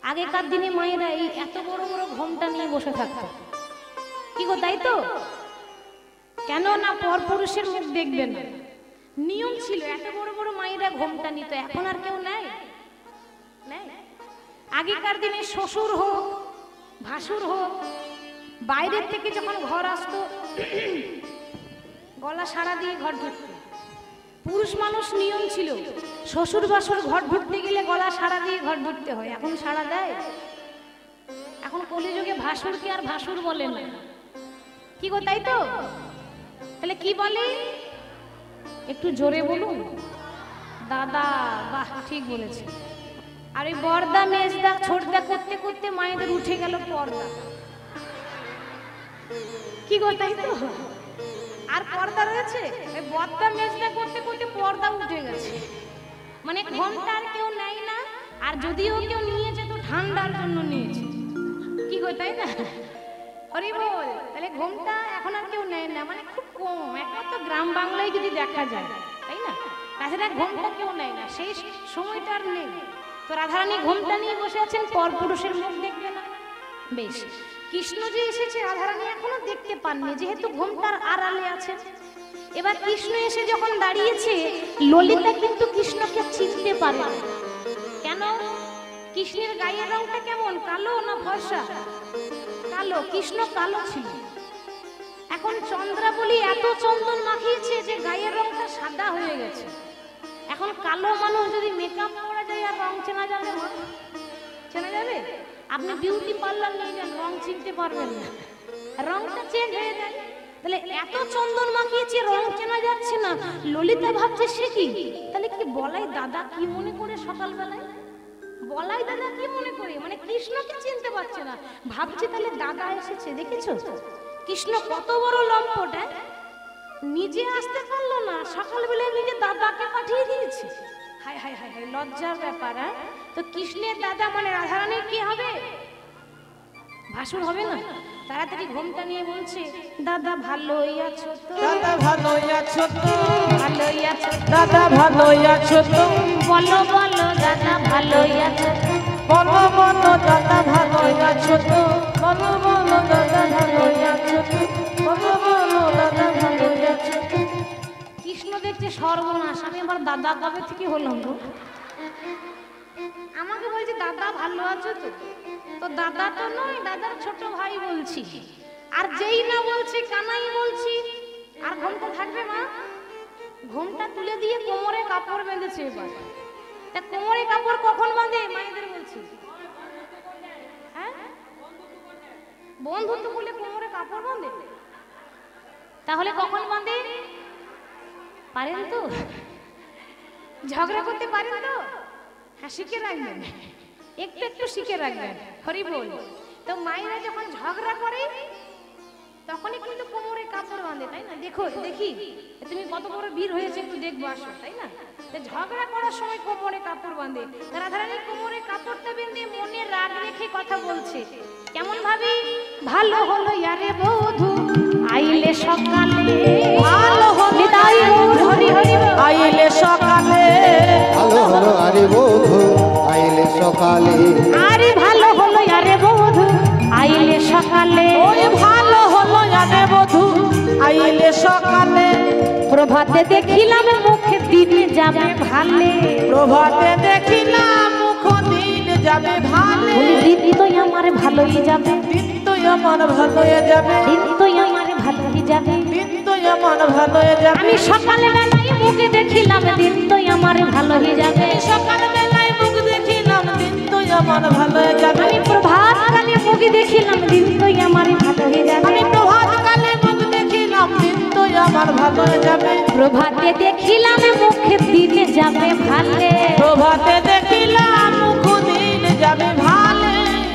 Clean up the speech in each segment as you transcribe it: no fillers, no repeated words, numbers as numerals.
আগেকার দিনে মায়েরা এই এত বড় বড় ঘোমটা নিয়ে বসে থাকতো, কি গো তাই তো? কেন না পরপুরুষের মুখ দেখবে না, নিয়ম ছিল। এত বড় বড় মায়েরা ঘোমটা নিত, এখন আর কেউ নেয়? আগেকার দিনে শ্বশুর হোক ভাসুর হোক, বাইরের থেকে যখন ঘর আসতো গলা সারা দিয়ে ঘর ঢুকতো। পুরুষ মানুষ নিয়ম ছিল, শ্বশুর বাসুর ঘর ঢুকতে গেলে গলা সারা দিয়ে ঘর ঢুকতে হয়। এখন সারা দেয়? এখন কলিযুগে ভাসুরকে আর ভাসুর বলে না, কি গো তাই তো? তাহলে কি বলে? একটু জোরে বলুন। দাদা। বাহ, ঠিক বলেছে। আর ওই বর্দা মেজদা ছোটদা করতে করতে মায়েদের উঠে গেল পর্দা, কি গো তাই তো? আর পর্দা রয়েছে? ওই বর্দা মেজদা করতে করতে পর্দা উঠে গেছে। মানে ঘোমটা আর কেউ নেয় না, আর যদিও কেউ নিয়েছে তো ঠান্ডার জন্য নিয়েছে, কি গো তাই না? হরি বল। তাহলে ঘোমটা এখন আর কেউ নেয় না, মানে খুব কম, একমাত্র গ্রাম বাংলায় যদি দেখা যায়, তাই না? তাছাড়া ঘোমটা কেউ নেয় না, সেই সময়টা আর নেই। তো রাধারানী ঘোমটা নিয়ে বসে আছেন, পরপুরুষের মুখ দেখবে না। বেশ, কৃষ্ণ যে এসেছে রাধারানী এখনো দেখতে পাননি, যেহেতু ঘোমটার আড়ালে আছেন। এবার কৃষ্ণ এসে যখন দাঁড়িয়েছে, ললিতা কিন্তু কৃষ্ণকে চিনতে পারে না। কেন? কৃষ্ণের গায়ের রংটা কেমন, কালো না ফর্সা? কালো। কৃষ্ণ কালো ছিল। এখন চন্দ্রাবলী এত চন্দন মাখিয়েছে যে গায়ের রংটা সাদা হয়ে গেছে। এখন কালো মানুষ যদি মেকআপ করা যায় আর রং চেনা যাবে? চেনা যাবে? আপনি বিউটি পার্লার নিয়ে যান, রং চিনতে পারবেন না, রংটা চেঞ্জ হয়ে যায়। তাহলে এত চন্দন মাখিয়েছে, রং চেনা যাচ্ছে না। ললিতা ভাবছে সে কি, তাহলে কি বলাই দাদা কি মনে করে সকালবেলায়? বলাই দাদা কি মনে করে, মানে কৃষ্ণকে চিনতে পারছে না, ভাবছে তাহলে দাদা এসেছে। দেখেছো কৃষ্ণ কত বড় লম্পট, নিজে আসতে পারলো না, সকালবেলায় নিজে দাদাকে পাঠিয়ে দিয়েছে। হায় হায় হায় হায়, লজ্জার ব্যাপার। তো কৃষ্ণের দাদা মানে রাধারানীর কি হবে? ভাসুর হবে না? তাড়াতাড়ি ঘোমটা নিয়ে বলছে, দাদা ভালোই আছো তো? দাদা ভালোই আছো তো? ভালোই আছো দাদা ভালোই আছো তো? বলো বলো দাদা ভালোই আছো তো? বলো বলো দাদা ভালোই আছো তো? বলো বলো দাদা ভালোই আছো তো? বলো বলো দাদা ভালোই আছো তো? কৃষ্ণ দেখছে সর্বনাশ, আমি আবার দাদা কবে থেকে হলাম গো? আমাকে বলছে দাদা ভালো আছো তো? তো দাদা তো নয়, দাদার ছোট ভাই বলছি। আর যেই না বলছি কানাই বলছি। আর ঘোমটা থাকবে মা? ঘোমটা তুলে দিয়ে কোমরে কাপড় বেঁধেছে। এবার তা কোমরে কাপড় কখন বাঁধে মায়েদের বলছি? হ্যাঁ, বন্ধুত্ব বলে কোমরে কাপড় বাঁধে? তাহলে কখন বাঁধে? পারেন তো? ঝগড়া করতে পারেন তো? হ্যাঁ, শিখে রাখবেন, একটু একটু শিখে রাখবেন। হরি বল। তো মায়েরা যখন ঝগড়া করে তখনই কিন্তু কোমরে কাপড় বাঁধে, তাই না? দেখো দেখি তুমি কত বড় বীর হয়েছে, একটু দেখবো আসো, তাই না? তো ঝগড়া করার সময় কোমরে কাপড় বাঁধে। রাধারানী কোমরে কাপড়টা বেঁধে মনে রাগ রেখে কথা বলছে। কেমন ভাবি? ভালো হলো ইয়ারে বধূ আইলে সকালে, ভালো হলো নিতাই গৌর হরি হরি আইলে সকালে, ভালো হলো আরে বধূ আইলে সকালে। আরে ভালো হলো ইয়ারে বধূ আইলে সকালে। ওই ভালো হলো আরে বধূ আইলে সকালে। প্রভাতে দেখিলাম মুখে দিনে যাবে ভালে। প্রভাতে দেখিলাম মুখ দিন যাবে ভালে। দিন তো আমার ভালোই যাবে, দিন তো আমার ভালোই যাবে, দিন তো আমার ভালোই যাবে, দিন তো আমার ভালোই যাবে। আমি সকালে বেলায় মুখে দেখিলাম দিন তো আমার ভালোই যাবে। সকাল বেলায় মুখ দেখিলাম দিন তো আমার ভালোই যাবে। আমি প্রভাত কালে মুখে দেখিলাম দিন তো আমার ভালোই যাবে। আমি প্রভাত কালে মুখ দেখিলাম দিন তো আমার ভালোই যাবে। প্রভাতে দেখিলাম মুখে দিনে যাবে ভালে। প্রভাতে দেখিলাম মুখ দিন যাবে ভালে।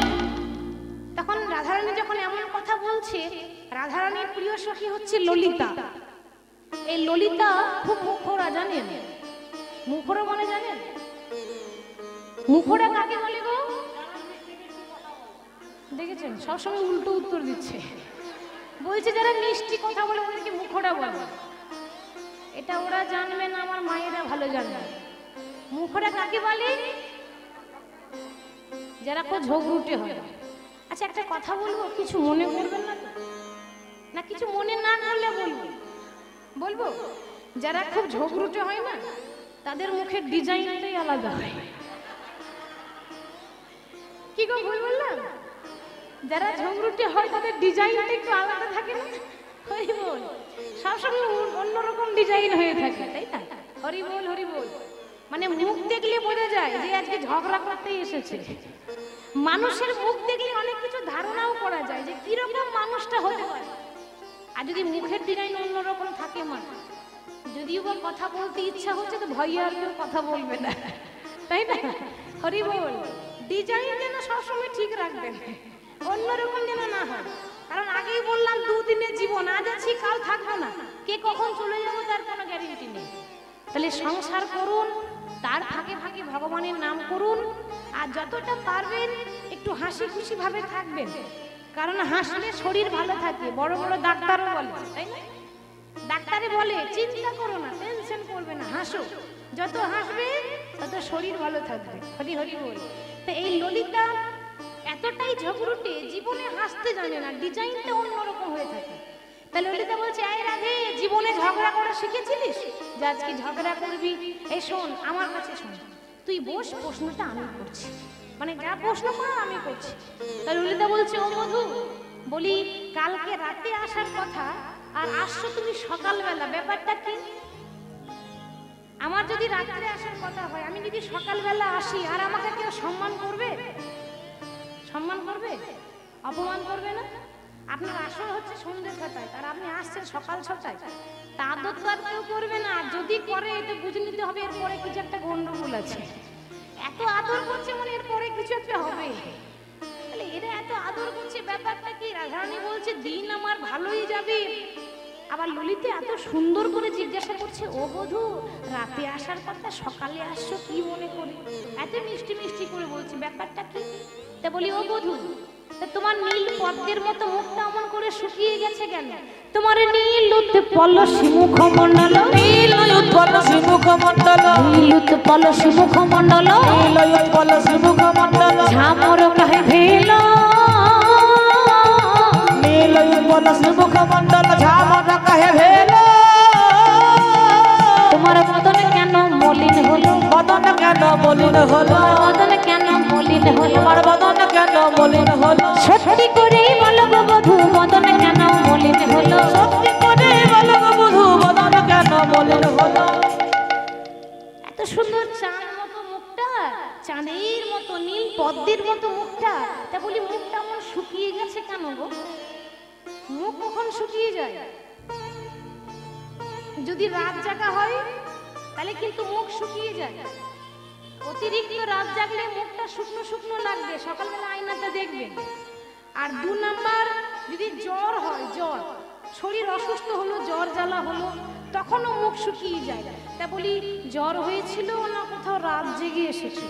তখন রাধারানী যখন এমন কথা বলছে, রাধারানীর প্রিয় সখী হচ্ছে ললিতা। এই ললিতা খুব মুখরা, জানেন? মুখরা মানে জানেন? মুখরা কাকে বলে গো? দেখেছেন সবসময় উল্টো উত্তর দিচ্ছে, বলছে যারা মিষ্টি কথা বলে ওদেরকে মুখরা বলে। এটা ওরা জানবে না, আমার মায়েরা ভালো জানবে। মুখরা কাকে বলে? যারা খুব ঝগড়ুটে হয়। আচ্ছা একটা কথা বলবো, কিছু মনে করবেন না তো? না কিছু মনে না করলে বলবো? বলবো, যারা খুব ঝগড়ুটে হয় না তাদের মুখের ডিজাইনটাই আলাদা হয়। কি গো ভুল বললাম? যারা ঝগড়ুটে হয় তাদের ডিজাইনটা একটু আলাদা থাকে না? হরি বল, সবসময় অন্যরকম ডিজাইন হয়ে থাকে, তাই না? হরি বল হরি বল। মানে মুখ দেখলে বোঝা যায় যে আজকে ঝগড়া করতেই এসেছে। মানুষের মুখ দেখলে অনেক কিছু ধারণাও করা যায় যে কিরকম মানুষটা হতে পারে। আর যদি মুখের ডিজাইন অন্যরকম থাকে, মানে যদিও বা কথা বলতে ইচ্ছা হচ্ছে তো ভয় আর কেউ কথা বলবে না, তাই না? হরি বল। ডিজাইন যেন সবসময় ঠিক রাখবেন, অন্যরকম যেন না হয়। কারণ আগেই বললাম দুদিনের জীবন, আজ আছি কাল থাকবো না, কে কখন চলে যাবো তার কোনো গ্যারেন্টি নেই। তাহলে সংসার করুন, তার ফাঁকে ফাঁকে ভগবানের নাম করুন, আর যতটা পারবেন একটু হাসি খুশি ভাবে থাকবেন। কারণ হাসলে শরীর ভালো থাকে, বড় বড় ডাক্তারও বলে, তাই না? ডাক্তারে বলে চিন্তা করো না, টেনশন করবে না, হাসো। যত হাসবে তত শরীর ভালো থাকবে। হরি হরি বল। তো এই ললিতা এতটাই ঝগড়ুটে, জীবনে হাসতে জানে না, ডিজাইনটা অন্যরকম হয়ে থাকে। তাহলে ললিতা বলছে, এই রাধে, জীবনে ঝগড়া করা শিখেছিলিস? যে আজকে ঝগড়া করবি? এই শোন, আমার কাছে শোন, তুই বস, প্রশ্নটা আমি করছি, মানে যা প্রশ্ন করা আমি করছি। তাহলে ললিতা বলছে, ও মধু, বলি কালকে রাতে আসার কথা আর আসছো তুমি সকালবেলা, ব্যাপারটা কি? আমার যদি রাত্রে আসার কথা হয়, আমি যদি সকালবেলা আসি, আর আমাকে কেউ সম্মান করবে? সম্মান করবে? অপমান করবে না? আপনার আসর হচ্ছে সন্ধ্যে 6টায়, আর আপনি আসছেন সকাল 6টায়, তা আদর তো আর কেউ করবে না। যদি করে এটা বুঝে নিতে হবে এরপরে কিছু একটা গন্ডগোল আছে। এত আদর করছে মানে এরপরে কিছু একটা হবে। তাহলে এরা এত আদর করছে, ব্যাপারটা কি? রাধারানী বলছে, দিন আমার ভালোই যাবে। আবার ললিতা এত সুন্দর করে জিজ্ঞাসা করছে, ও বধূ, রাতে আসার কথা, সকালে আসছো কি মনে করে? এত মিষ্টি মিষ্টি করে বলছে, ব্যাপারটা কি? তা বলি, ও বধূ, তোমার নীল পদ্মের মতো মুখটা অমন করে শুকিয়ে গেছে কেন? তোমার নীল পলসি মুখমণ্ডল, নীল পলসি মুখমণ্ডল, নীল পলসি মুখমণ্ডল, নীল পলসি মুখমণ্ডল, ঝামর কাহে ভেল, নীল পলসি মুখমণ্ডল, ঝামর কাহে ভেল। তোমার বদন কেন মলিন হলো? বদন কেন মলিন হলো? বদন কেন মলিন হলো? তোমার বদন কেন মলিন হলো? সত্যি করে বলো গো বধূ, বদন কেন মলিন হলো? সত্যি করে বলো গো বধূ, বদন কেন মলিন হলো? এত সুন্দর চাঁদ মতো মুখটা, চাঁদের মতো নীল পদ্মের মতো মুখটা, তা বলি মুখটা এমন শুকিয়ে গেছে কেন গো? মুখ কখন শুকিয়ে যায়? যদি রাত জাগা হয় তাহলে কিন্তু মুখ শুকিয়ে যায়। অতিরিক্ত রাত জাগলে মুখটা শুকনো শুকনো লাগবে, সকালবেলা আয়নাতে দেখবেন। আর 2 নাম্বার, যদি জ্বর হয়, জ্বর, শরীর অসুস্থ হলো, জ্বর জ্বালা হলো, তখনও মুখ শুকিয়ে যায়। তা বলি জ্বর হয়েছিল না কোথাও রাত জেগে এসেছে?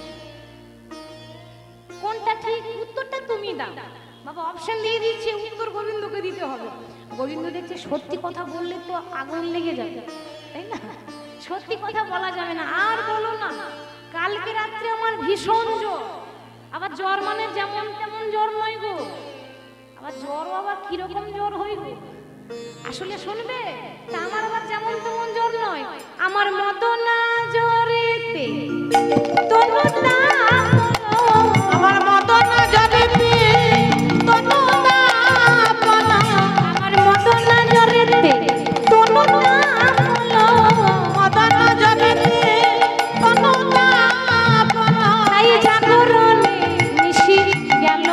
কোনটা ঠিক? উত্তরটা তুমি দাও বাবা, অপশন দিয়ে দিচ্ছি, উত্তর গোবিন্দকে দিতে হবে। গোবিন্দ দেখছে সত্যি কথা বললে তো আগুন লেগে যাবে, তাই না? সত্যি কথা বলা যাবে না। আর বলো না, কালকে রাত্রে আমার ভীষণ জ্বর। আবার জ্বর মানে যেমন তেমন জ্বর নয় গো, আবার জ্বরও আবার কিরকম জ্বর হই গো, আসলে শুনবে? তা আমার আবার যেমন তেমন জ্বর নয়, আমার মতো না জ্বরেতে তনু না, আমার মতো না জ্বরেতে তনু না আপনা, আমার মতো না জ্বরেতে তনু না হলো, মতো না জ্বরেতে তনু না আপনা। তাই জাগরণে নিশি গেল,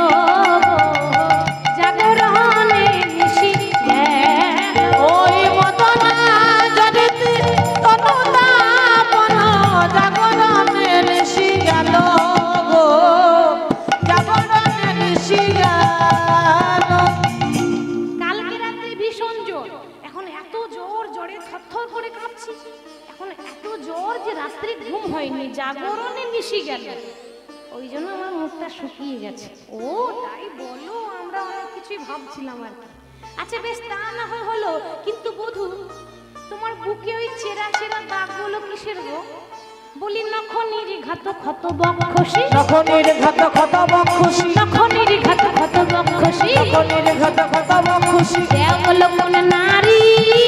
জাগরণে নিশি গেল, ওই মতো না জ্বরেতে তনু না আপনা, জাগরণে নিশি গেল গো, জাগরণে নিশি গেল। কালকে রাতে ভীষণ জ্বর, এখন এত জ্বর, জ্বরে থরথর করে কাঁপছি, এখন এত জ্বর যে রাত্রে ঘুম হয়নি, জাগরণে নিশি গেল, ওই জন্য আমার মুখটা শুকিয়ে গেছে। ও তাই বলো, আমরা অনেক কিছুই ভাবছিলাম আর কি। আচ্ছা বেশ, তা না হয় হলো, কিন্তু বধূ তোমার বুকে ওই চেরা চেরা দাগগুলো কিসের গো? বলি নখনির ঘাত ক্ষত বক্ষসী, নখনির ঘাত ক্ষত বক্ষসী, নখনির ঘাত ক্ষত বক্ষসী, নখনির ঘাত ক্ষত বক্ষসী, দেওয়াল কোন নারী,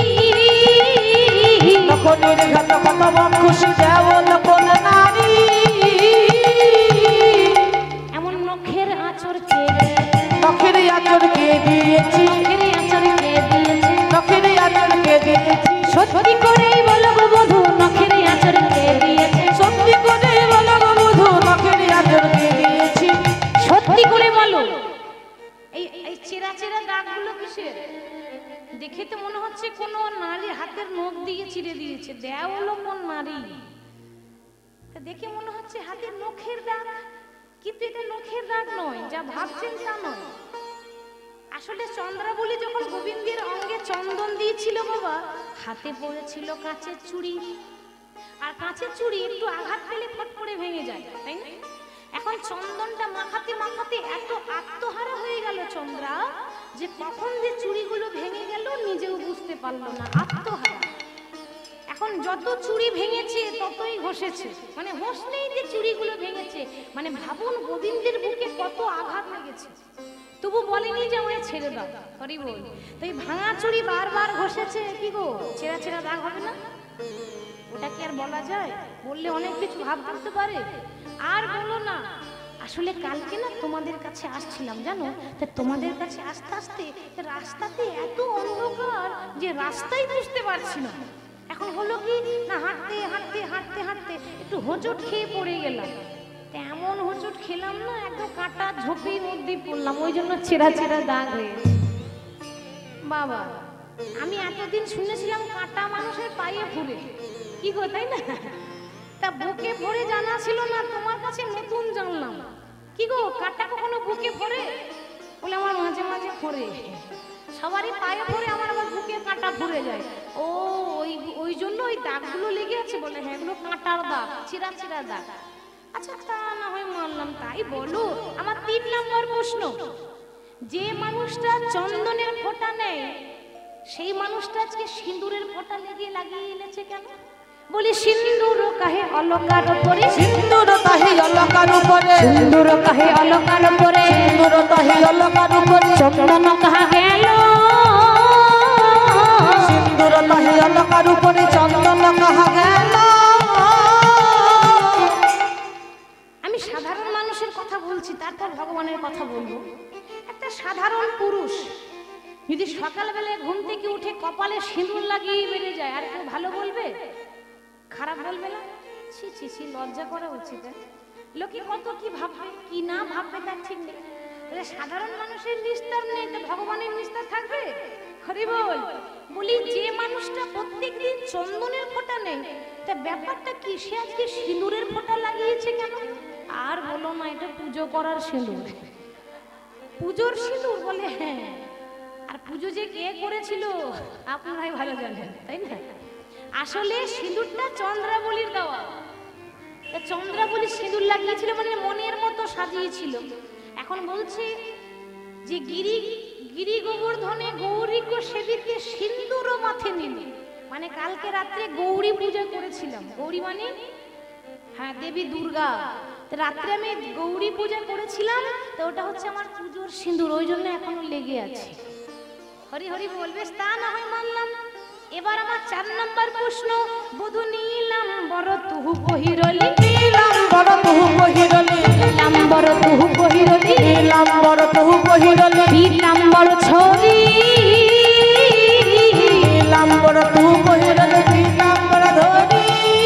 নখনির ঘাত ক্ষত বক্ষসী, দেওয়াল কোন নারী, এমন নখের আঁচড় চেয়ে, নখের আঁচড় কে দিয়েছি, নখের আঁচড় কে দিয়েছে, নখের আঁচড় কে দিয়েছি, সত্যি করেই বলো গো বধূ নখের আঁচড় কে দিয়েছে, সত্যি করে বলো গো বধূ নখের আঁচড় কে দিয়েছি, সত্যি করে বলো। এই এই চেরা চেরা দাগগুলো কিসের? দেখে তো মনে হচ্ছে কোন নারীর হাতের নখ দিয়ে চিড়ে দিয়েছে। দেওয়ালো কোন নারী? তা দেখে মনে হচ্ছে হাতের নখের দাগ, কিন্তু এটা নখের দাগ নয়, যা ভাবছেন তা নয়। আসলে চন্দ্রাবলী যখন গোবিন্দের অঙ্গে চন্দন দিয়েছিল বাবা, হাতে পড়েছিল কাঁচের চুড়ি, আর কাঁচের চুড়ি একটু আঘাত পেলে ফট করে ভেঙে যায়, তাই না? এখন চন্দনটা মাখাতে মাখাতে এত আত্মহারা হয়ে গেল চন্দ্রা, যে কখন যে চুড়িগুলো ভেঙে গেল নিজেও বুঝতে পারলো না, আত্মহারা। এখন যত চুড়ি ভেঙেছে ততই ঘষেছে, মানে ঘষলেই যে চুড়িগুলো ভেঙেছে, মানে ভাবুন গোবিন্দের বুকে কত আঘাত লেগেছে, তবু বলেনি যে আমায় ছেড়ে দাও। হরি বল। তো এই ভাঙা চুড়ি বারবার ঘষেছে, কি গো ছেঁড়া ছেঁড়া দাগ হবে না? ওটা কি আর বলা যায়? বললে অনেক কিছু ভাব করতে পারে। আর বলো না, আসলে কালকে না তোমাদের কাছে আসছিলাম জানো, তা তোমাদের কাছে আস্তে আস্তে রাস্তাতে এত অন্ধকার যে রাস্তাই বুঝতে পারছি না। এখন হলো কি না, হাঁটতে হাঁটতে হাঁটতে হাঁটতে একটু হোঁচট খেয়ে পড়ে গেলাম। তেমন হোঁচট খেলাম না, একদম কাঁটা ঝোপের মধ্যে পড়লাম, ওই জন্য ছেঁড়া ছেঁড়া দাগ হয়েছে। বাবা, আমি এতদিন শুনেছিলাম কাঁটা মানুষের পায়ে ফুলে, কি গো তাই না? তা বুকে ভরে জানা ছিল না, তোমার কাছে নতুন জানলাম। কি গো কাঁটা কখনো বুকে ভরে? বলে আমার মাঝে মাঝে ভরে, সবারই পায়ে ভরে, আমার আবার বুকে কাঁটা ভরে যায়। ও ওই ওই জন্য ওই দাগগুলো লেগে আছে। বলে হ্যাঁ, এগুলো কাঁটার দাগ, ছেঁড়া ছেঁড়া দাগ। আচ্ছা তা না হয় মানলাম, তাই বলো। আমার 3 নম্বর প্রশ্ন, যে মানুষটা চন্দনের ফোঁটা নেয় সেই মানুষটা আজকে সিঁদুরের ফোঁটা লাগিয়ে এনেছে কেন? বলি সিন্দুর কাহে অলকার পরে, সিন্দুর তাহি অলকার উপরে, সিন্দুর কাহে অলকার পরে, সিন্দুর তাহি অলকার উপরে, চন্দন কাহা গেল, সিন্দুর তাহি অলকার উপরে, চন্দন কাহা গেল। আমি সাধারণ মানুষের কথা বলছি, তারপর ভগবানের কথা বলবো। একটা সাধারণ পুরুষ যদি সকালবেলায় ঘুম থেকে উঠে কপালে সিঁদুর লাগিয়ে বেরিয়ে যায়, আর কেউ ভালো বলবে? খারাপ বলবে না? ছি ছি ছি, লজ্জা করা উচিত। লোকে কত কি ভাববে, কি না ভাববে তার ঠিক নেই। সাধারণ মানুষের নিস্তার নেই, তো ভগবানের নিস্তার থাকবে? হরি বল। বলি যে মানুষটা প্রত্যেকদিন চন্দনের ফোঁটা নেই, তা ব্যাপারটা কি, সে আজকে সিঁদুরের ফোঁটা লাগিয়েছে কেন? আর বলো না, এটা পুজো করার সিঁদুর, পুজোর সিঁদুর। বলে হ্যাঁ, আর পুজো যে কে করেছিল আপনারাই ভালো জানেন, তাই না? আসলে সিঁদুরটা চন্দ্রাবলীর দেওয়া। চন্দ্রাবলী সিঁদুর লাগিয়েছিল, মানে মনের মতো সাজিয়েছিল। এখন বলছে যে গিরি গোবর্ধনে গৌরী কো সেবিতে সিন্দুরও মাথে নিলে, মানে কালকে রাত্রে গৌরী পূজা করেছিলাম। গৌরী মানে হ্যাঁ দেবী দুর্গা। রাত্রে আমি গৌরী পূজা করেছিলাম, তো ওটা হচ্ছে আমার পুজোর সিঁদুর, ওই জন্য এখনো লেগে আছে। হরি হরি বলবে, তা না হয় মানলাম। এবার আমার 4 নম্বর প্রশ্ন, বধূ নীলাম বড় তুহু পহিরলি, নীলাম বড় তুহু পহিরলি, নীলাম বড় তুহু পহিরলি, নীলাম বড় তুহু পহিরলি, নীলাম বড় ছড়ি, নীলাম বড় তুহু পহিরলি, নীলাম বড় ধরি।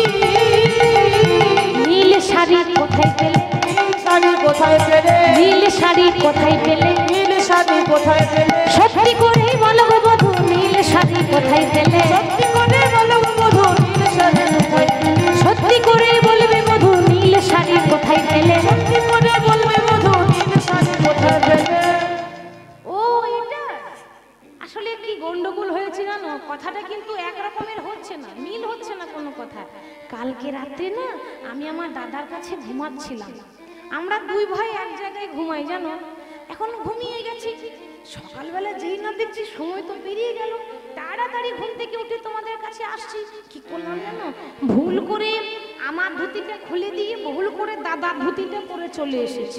নীল শাড়ি কোথায় পেলে, নীল শাড়ি কোথায় পেলে, নীল শাড়ি কোথায় পেলে, নীল শাড়ি কোথায় পেলে, সত্যি করে বলো গো বধূ নীল শাড়ি কোথায় পেলে, সত্যি করে বলো বধূ নীল শাড়ি কোথায় পেলে, সত্যি করে বলবে বধূ নীল শাড়ি কোথায় পেলে, সত্যি করে বলবে বধূ নীল শাড়ি কোথায় পেলে। ও এটা আসলে কি গন্ডগোল হয়েছে জানো? কথাটা কিন্তু এক রকমের হচ্ছে না, মিল হচ্ছে না কোনো কথা। কালকে রাতে না আমি আমার দাদার কাছে ঘুমাচ্ছিলাম। আমরা 2 ভাই এক জায়গায় ঘুমাই জানো। এখন ঘুমিয়ে গেছি, সকালবেলা যেই না দেখছি সময় তো পেরিয়ে গেল, তাড়াতাড়ি ঘুম থেকে উঠে তোমাদের কাছে আসছি। কি করলাম জানো? ভুল করে আমার ধুতিটা খুলে দিয়ে বহুল করে দাদার ধুতিটা পরে চলে এসেছে।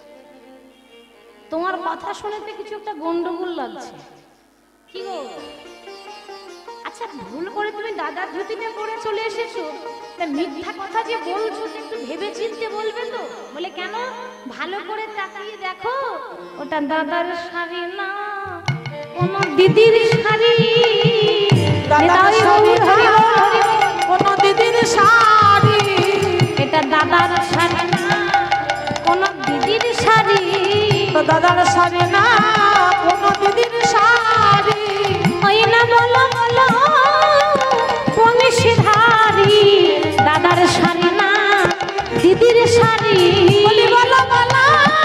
তোমার কথা শুনেতে কিছু একটা গন্ডগোল লাগছে। কি গো? আচ্ছা, ভুল করে তুমি দাদার ধুতিটা পরে চলে এসেছো, তা মিথ্যা কথা যে বলছো একটু ভেবে চিন্তে বলবে তো। বলে কেন? ভালো করে তাকিয়ে দেখো, ওটা দাদার শাড়ি না, কোন দিদির শাড়ি। দাদার শাড়ি না, কোন দিদির শাড়ি। এটা দাদার শাড়ি না, কোন দিদির শাড়ি। দাদার শাড়ি না, কোন দিদির শাড়ি। ওই না বলো বলো বংশীধারী, দাদার শাড়ি না দিদির শাড়ি। বলি বলো বলো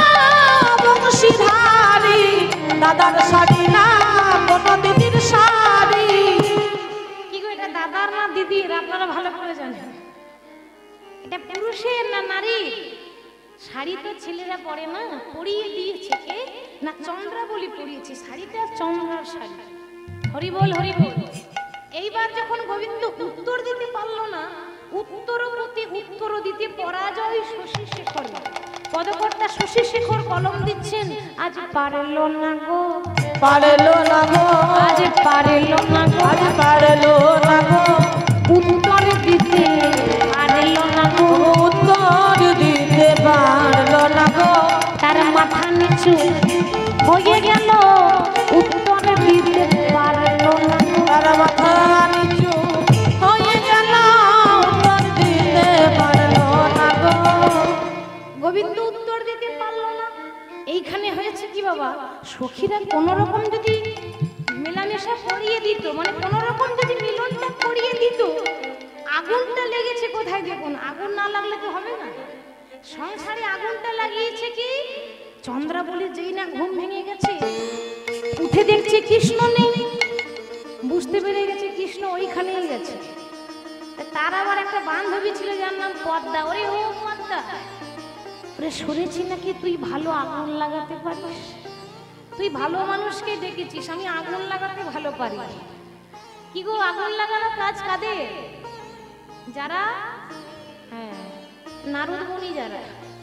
বংশীধারী, দাদার শাড়ি না, কোন দিদির শাড়ি। কি গো, এটা দাদার না দিদির? আপনারা ভালো করে জানেন। এটা পুরুষের না নারীর? শাড়ি তো ছেলেরা পরে না, পরিয়ে দিয়েছে কে না চন্দ্রাবলী পরিয়েছে। শাড়িটা চন্দ্রার শাড়ি। হরি বল হরি বল। এইবার যখন গোবিন্দ উত্তর দিতে পারলো না, উত্তরপতি উত্তর দিতে পরাজয় শশী শেখর। পদকর্তা শশী শেখর কলম দিচ্ছেন, আজ পারলো না গো, পারলো না গো, আজ পারলো না গো, আজ পারলো না গো, উত্তর দিতে পারলো না গো, উত্তর দিতে পারলো না গো। তার মাথা নিচু হয়ে গেল, উত্তর দিতে পারলো না গো। তার মাথা নিচু হয়ে গেল, উত্তর দিতে পারলো না গো। গোবিন্দ উত্তর দিতে পারলো না। এইখানে হয়েছে কি বাবা, সখীরা কোন রকম যদি মেলামেশা করিয়ে দিত, মানে কোন রকম যদি মিলনটা করিয়ে দিত। আগুনটা লেগেছে কোথায় দেখুন, আগুন না লাগলে তো হবে না। সংসারে আগুনটা লাগিয়েছে কি চন্দ্রাবলী। যেই না ঘুম ভেঙে গেছে, উঠে দেখছে কৃষ্ণ নেই, বুঝতে পেরে গেছে কৃষ্ণ ওইখানেই গেছে। তার আবার একটা বান্ধবী ছিল যার নাম পদ্মা। ওরে ও পদ্মা, ওরে শুনেছি নাকি তুই ভালো আগুন লাগাতে পারিস, তুই ভালো মানুষকে ডেকেছিস, আমি আগুন লাগাতে ভালো পারি। কি গো, আগুন লাগানো কাজ কাদের? যারা হ্যাঁ নারদ মুনি, যারা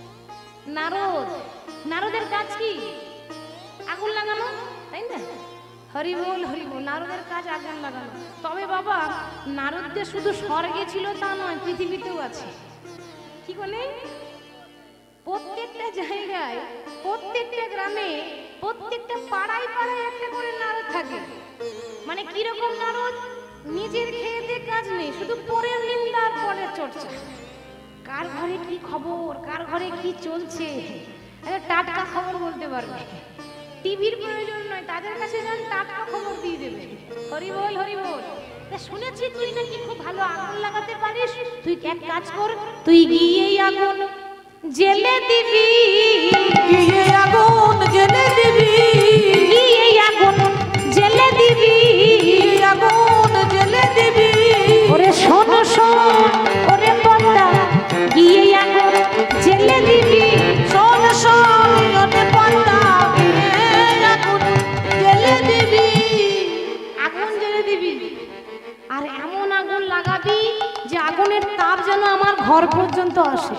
নারদ, নারদের কাজ কি আগুন লাগানো, তাই না? হরি বল হরি বল। নারদের কাজ আগুন লাগানো। তবে বাবা, নারদদের শুধু স্বর্গে ছিল তা নয়, পৃথিবীতেও আছে। কি বলে? প্রত্যেকটা জায়গায়, প্রত্যেকটা গ্রামে, প্রত্যেকটা পাড়ায় পাড়ায় একটা করে নারদ থাকে। মানে কিরকম নারদ? নিজের খেয়েতে কাজ নেই, শুধু পরের নিন্দা আর পরের চর্চা। কার ঘরে কি খবর, কার ঘরে কি চলছে, টাটকা খবর বলতে পারবে। টিভির প্রয়োজন নয়, তাদের কাছে যান, টাটকা খবর দিয়ে দেবে। হরি বল হরি বল। শুনেছি তুই নাকি খুব ভালো আগুন লাগাতে পারিস, তুই এক কাজ কর, তুই গিয়ে আগুন জেলে দিবি, গিয়ে আগুন জেলে দিবি, গিয়ে আগুন জেলে দিবি, আগুন জেলে দিবি। ওরে শোন শোন ওরে পদ্মা, গিয়ে আগুন জেলে দিবি, শোন শোন ওরে পদ্মা, গিয়ে আগুন জেলে দিবি। আগুন জেলে দিবি। আর এমন আগুন লাগাবি যে আগুনের তাপ যেন আমার ঘর পর্যন্ত আসে।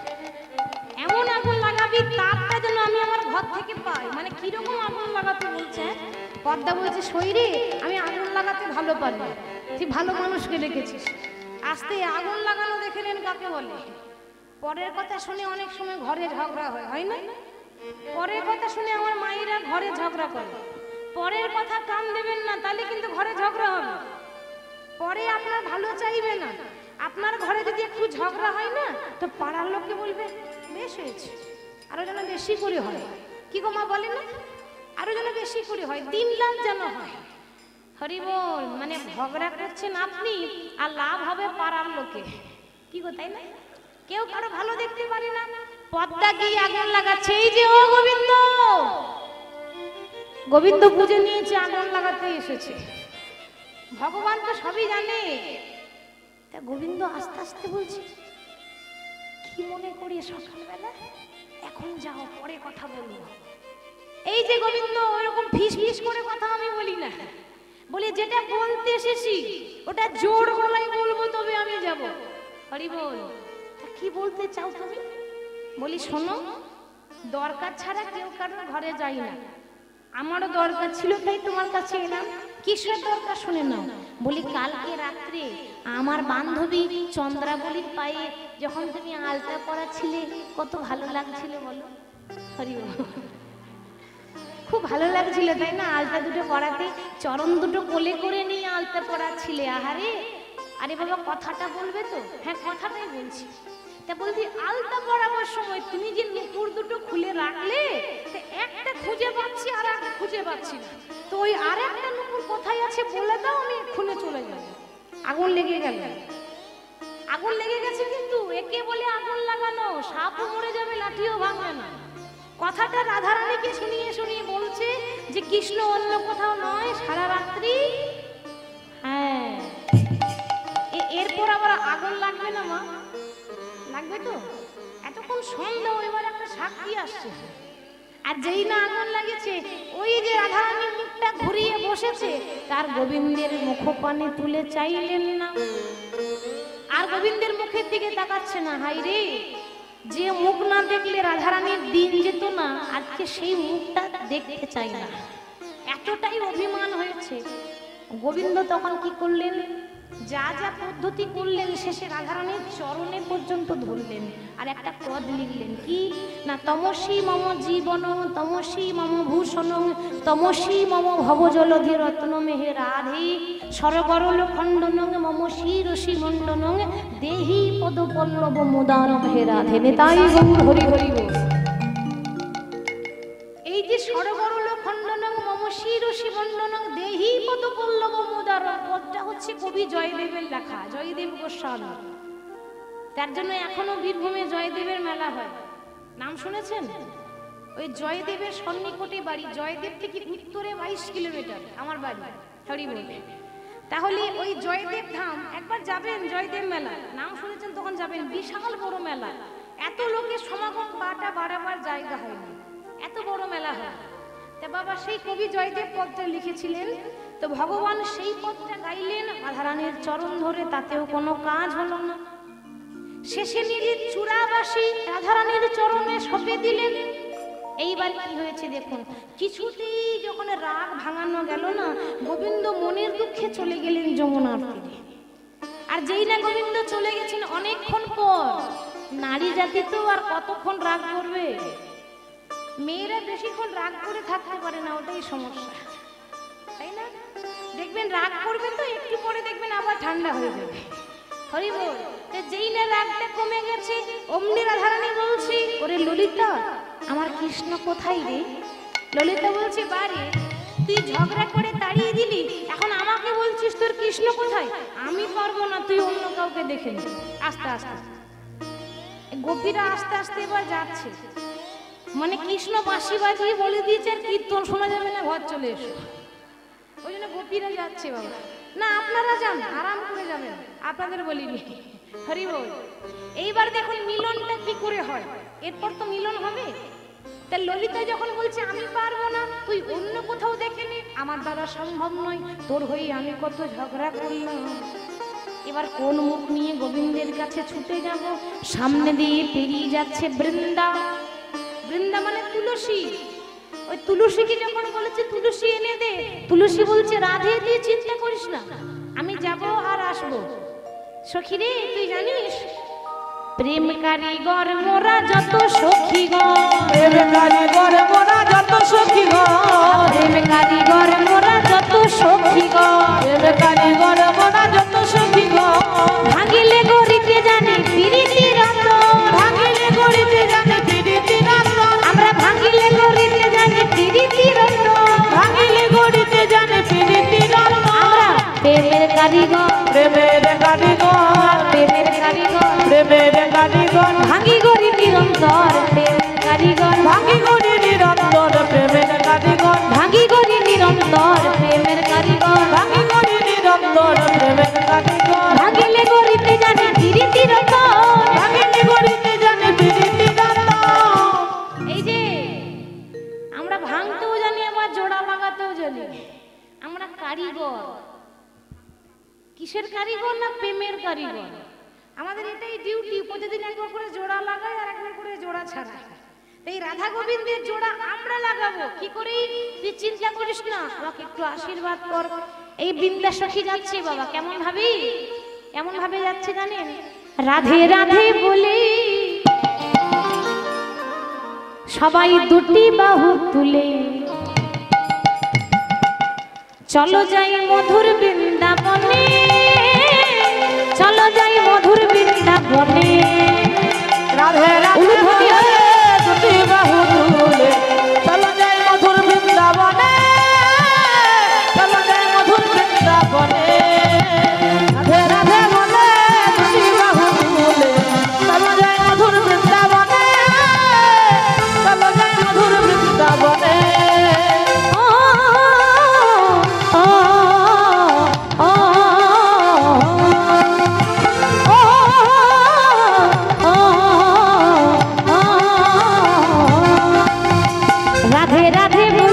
এমন আগুন লাগাবি, তাপটা যেন আমি আমার ঘর থেকে পাই। মানে কিরকম আগুন লাগাতে বলছে? পদ্মা বলছে, শরীরে আমি আগুন লাগাতে ভালো পারি, তুই ভালো মানুষকে রেখেছিস। আস্তে আগুন লাগানো দেখে নেন কাকে বলে। পরের কথা শুনে অনেক সময় ঘরে ঝগড়া হয়, হয় না? পরের কথা শুনে আমার মায়েরা ঘরে ঝগড়া করে। পরের কথা কান দেবেন না, তাহলে কিন্তু ঘরে ঝগড়া হবে। পরে আপনার ভালো চাইবে না। আপনার ঘরে যদি একটু ঝগড়া হয় না, তো পাড়ার লোককে বলবে বেশ হয়েছে, আরো যেন বেশি করে হয়। কি গো মা বলে না, আরো যেন বেশি করে হয়, 3 লাখ যেন হয়। হরি বল। মানে ঝগড়া করছেন আপনি, আর লাভ হবে পাড়ার লোকে। কি গো, তাই না? কেউ কারো ভালো দেখতে পারে না। পদ্মা গিয়ে আগুন লাগাচ্ছে। এই যে ও গোবিন্দ, গোবিন্দ বুঝে নিয়েছে আগুন লাগাতে এসেছে। ভগবান তো সবই জানে। তা গোবিন্দ আস্তে আস্তে বলছে, কি মনে করি সকালবেলা, এখন যাও, পরে কথা বলবো। এই যে গোবিন্দ, ওইরকম ফিস ফিস করে কথা আমি বলি না, বলি যেটা বলতে এসেছি ওটা জোর গলায় বলবো, তবে আমি যাব। হরি বল। কি বলতে চাও তুমি? বলি শোনো, দরকার ছাড়া কেউ কারোর ঘরে যায় না, আমারও দরকার ছিল তাই তোমার কাছে এলাম। কিসের দরকার শুনে নাও। বলি কালকে রাত্রে আমার বান্ধবী চন্দ্রাবলীর পায়ে যখন তুমি আলতা পরাছিলে কত ভালো লাগছিল বলো। হরি বল। খুব ভালো লাগছিল তাই না? আলতা দুটো পরাতে, চরণ দুটো কোলে করে নিয়ে আলতা পরাচ্ছিলে। আহারে, আরে বাবা কথাটা বলবে তো? হ্যাঁ কথাটাই বলছি। তা বলছি আলতা পরাবার সময় তুমি যে নুপুর দুটো খুলে রাখলে, একটা খুঁজে পাচ্ছি আর একটা খুঁজে পাচ্ছি না, তো ওই আর একটা নুপুর কোথায় আছে বলে দাও, আমি খুলে চলে যাব। আগুন লেগে গেল, আগুন লেগে গেছে। কিন্তু একে বলে আগুন লাগানো, সাপও মরে যাবে লাঠিও ভাঙবে না। কথাটা রাধারানীকে শুনিয়ে শুনিয়ে বলছে যে কৃষ্ণ অন্য কোথাও নয়, সারা রাত্রি। হ্যাঁ, এরপর আবার আগুন লাগবে না মা? লাগবে তো। এতক্ষণ সন্ধ্যা, এবার একটা সাক্ষী আসছে। আর যেই না আগুন লাগেছে, ওই যে রাধারানী মুখটা ঘুরিয়ে বসেছে, তার গোবিন্দের মুখপানে তুলে চাইলেন না, আর গোবিন্দের মুখের দিকে তাকাচ্ছে না। হাই রে, যে মুখ না দেখলে রাধারানীর দিন যেত না, আজকে সেই মুখটা দেখতে চাই না, এতটাই অভিমান হয়েছে। গোবিন্দ তখন কি করলেন? যা যা পদ্ধতি করলেন, শেষে রাধারানীর চরণে পর্যন্ত ধরলেন, আর একটা পদ লিখলেন। কি না, তমসী মম জীবন, তমসী মম ভূষণ, তমসী মম ভবজলধি রত্নম হে রাধে, সরগরল খণ্ডন মম শিরসি মণ্ডন, দেহি পদ পল্লব মুদারম হে রাধে। নেতাই গৌর হরি হরি বল। এই যে সরগরল খণ্ডনং মম শিরসি মণ্ডনং দেহি পদ পল্লব মুদারম, পদটা হচ্ছে কবি জয়দেবের লেখা, জয়দেব গোস্বামী। তার জন্য এখনো বীরভূমে জয়দেবের মেলা হয়, নাম শুনেছেন? ওই জয়দেবের সন্নিকটে বাড়ি, জয়দেব থেকে উত্তরে 22 কিলোমিটার আমার বাড়ি। হরি বল। তাহলে ওই জয়দেব ধাম একবার যাবেন, জয়দেব মেলা নাম শুনেছেন, তখন যাবেন। বিশাল বড় মেলা, এত লোকের সমাগম পাটা বাড়াবার জায়গা হয়নি, এত বড় মেলা হয়। তা বাবা সেই কবি জয়দেব পদটা লিখেছিলেন, তো ভগবান সেই পদটা গাইলেন রাধারানীর চরণ ধরে, তাতেও কোনো কাজ হলো না। শেষে নিজের চূড়াবাসী রাধারানীর চরণে সঁপে দিলেন। এইবার কি হয়েছে দেখুন, কিছুতেই যখন রাগ ভাঙানো গেল না, গোবিন্দ মনের দুঃখে চলে গেলেন যমুনার তীরে। আর যেই না গোবিন্দ চলে গেছেন, অনেকক্ষণ পর, নারী জাতি তো আর কতক্ষণ রাগ করবে? মেয়েরা বেশিক্ষণ রাগ করে থাকতে পারে না, ওটাই সমস্যা, তাই না? দেখবেন রাগ করবে তো একটু পরে দেখবেন আবার ঠান্ডা হয়ে যাবে। হরি বল। যেই না রাগটা কমে গেছে, অমনি রাধারানী বলছি, ওরে ললিতা, আমার কৃষ্ণ কোথায় রে? ললিতা বলছে, বারে তুই ঝগড়া করে তাড়িয়ে দিলি, এখন আমাকে বলছিস তোর কৃষ্ণ কোথায়? আমি পারবো না, তুই অন্য কাউকে দেখে নি। আস্তে আস্তে গোপীরা আস্তে আস্তে এবার যাচ্ছে, মানে কৃষ্ণ বাঁশি বাজিয়ে বলে দিয়েছে আর কীর্তন শোনা যাবে না, ঘর চলে এসো। ওই জন্য গোপীরা যাচ্ছে। বাবা না, আপনারা যান, আরাম করে যাবেন, আপনাদের বলিনি। হরি বল। এইবার দেখুন মিলনটা কি করে হয়, এরপর তো মিলন হবে। তা ললিতা যখন বলছে আমি পারবো না, তুই অন্য কোথাও দেখে নে, আমার দ্বারা সম্ভব নয়, তোর হয়ে আমি কত ঝগড়া করলাম, এবার কোন মুখ নিয়ে গোবিন্দের কাছে ছুটে যাব? সামনে দিয়ে পেরিয়ে যাচ্ছে বৃন্দা। বৃন্দা মানে তুলসী। ওই তুলসীকে যখন বলেছে তুলসী এনে দে, তুলসী বলছে রাধে তুই চিন্তা করিস না, আমি যাব আর আসবো। সখী রে, তুই জানিস প্রেম কারিগর মোরা যত সখী গো, প্রেম কারিগর মোরা যত সখী গো, প্রেম কারিগর মোরা যত সখী গো, প্রেম কারিগর মোরা যত সখী গো, ভাঙিলে গরিতে জানি পিরিতি রত, ভাঙিলে গড়িতে জানে পিরিতি রত্ন, আমরা ভাঙিলে গরিতে জানি পিরিতি রত, ভাঙিলে গড়িতে জানে পিরিতি রত্ন, আমরা প্রেমের কারিগর, প্রেমের কারিগর, প্রেমের কারিগর, প্রেমের কারিগর, ভাঙি গরি নিরন্তর প্রেম কারিগর, ভাঙি গড়ি নিরন্তর প্রেমের কারিগর, ভাঙি গরি নিরন্তর প্রেমের কারিগর, ভাঙি গড়ি নিরন্তর প্রেমের কারিগর, ভাঙিলে গরিতে জানি পিরিতি রত। ভাঙিলে গড়িতে জানে পিরিতি রত্ন। এই যে আমরা ভাঙতেও জানি, আবার জোড়া লাগাতেও জানি, আমরা কারিগর। কিসের কারিগর? না প্রেমের কারিগর। আমাদের এটাই ডিউটি, প্রতিদিন একবার করে জোড়া লাগাই আর একবার করে জোড়া ছাড়াই। এই রাধা গোবিন্দের জোড়া আমরা লাগাবো কি করে? তুই চিন্তা করিস না, আমাকে একটু আশীর্বাদ কর। এই বৃন্দা সখী যাচ্ছে বাবা, কেমন ভাবে যাচ্ছে জানেন? রাধে রাধে বলে সবাই দুটি বাহু তুলে চলো যাই মধুর বৃন্দাবনে, চলো যাই মধুর বৃন্দাবনে। রাধে রাধে বলে দুটি বাহু তুলে চলো যাই মধুর বৃন্দাবনে, চলো যাই মধুর বৃন্দাবনে। রাধে রাধে বলে দুটি বাহু তুলে চলো যাই মধুর বৃন্দাবনে, চলো যাই মধুর বৃন্দাবনে। রাধে রাধে